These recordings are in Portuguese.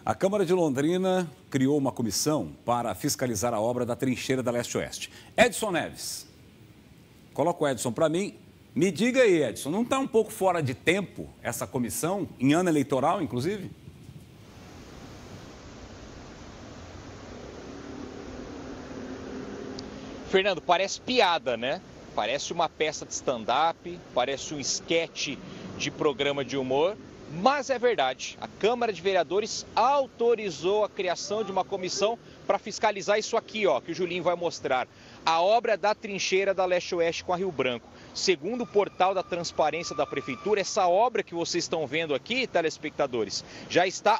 A Câmara de Londrina criou uma comissão para fiscalizar a obra da trincheira da Leste-Oeste. Edson Neves, coloca o Edson para mim. Me diga aí, Edson, não está um pouco fora de tempo essa comissão, em ano eleitoral, inclusive? Fernando, parece piada, né? Parece uma peça de stand-up, parece um esquete de programa de humor, mas é verdade. A Câmara de Vereadores autorizou a criação de uma comissão para fiscalizar isso aqui, ó, que o Julinho vai mostrar. A obra da trincheira da Leste-Oeste com a Rio Branco. Segundo o portal da transparência da Prefeitura, essa obra que vocês estão vendo aqui, telespectadores, já está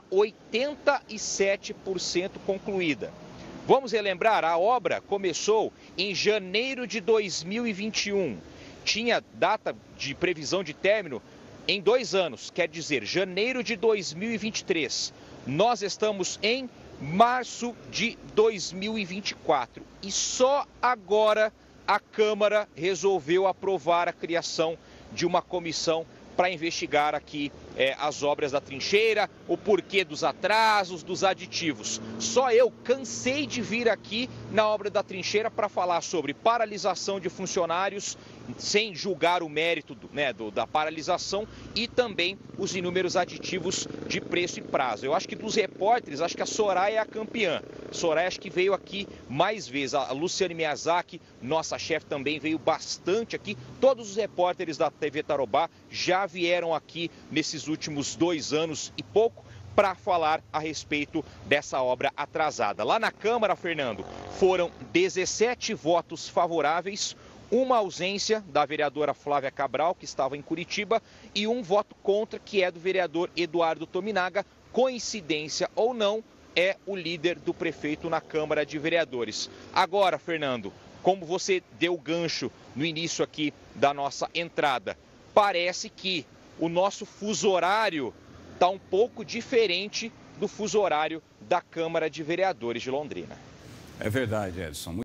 87% concluída. Vamos relembrar, a obra começou em janeiro de 2021. Tinha data de previsão de término em 2 anos, quer dizer, janeiro de 2023. Nós estamos em março de 2024 e só agora a Câmara resolveu aprovar a criação de uma comissão para investigar aqui as obras da trincheira, o porquê dos atrasos, dos aditivos. Só eu cansei de vir aqui na obra da trincheira para falar sobre paralisação de funcionários, sem julgar o mérito da paralisação, e também os inúmeros aditivos de preço e prazo. Eu acho que dos repórteres, acho que a Soraya é a campeã. Soraya acho que veio aqui mais vezes. A Luciane Miyazaki, nossa chefe, também veio bastante aqui. Todos os repórteres da TV Tarobá já vieram aqui nesses últimos 2 anos e pouco para falar a respeito dessa obra atrasada. Lá na Câmara, Fernando, foram 17 votos favoráveis, uma ausência da vereadora Flávia Cabral, que estava em Curitiba, e um voto contra, que é do vereador Eduardo Tominaga. Coincidência ou não, é o líder do prefeito na Câmara de Vereadores. Agora, Fernando, como você deu o gancho no início aqui da nossa entrada, parece que o nosso fuso horário está um pouco diferente do fuso horário da Câmara de Vereadores de Londrina. É verdade, Edson.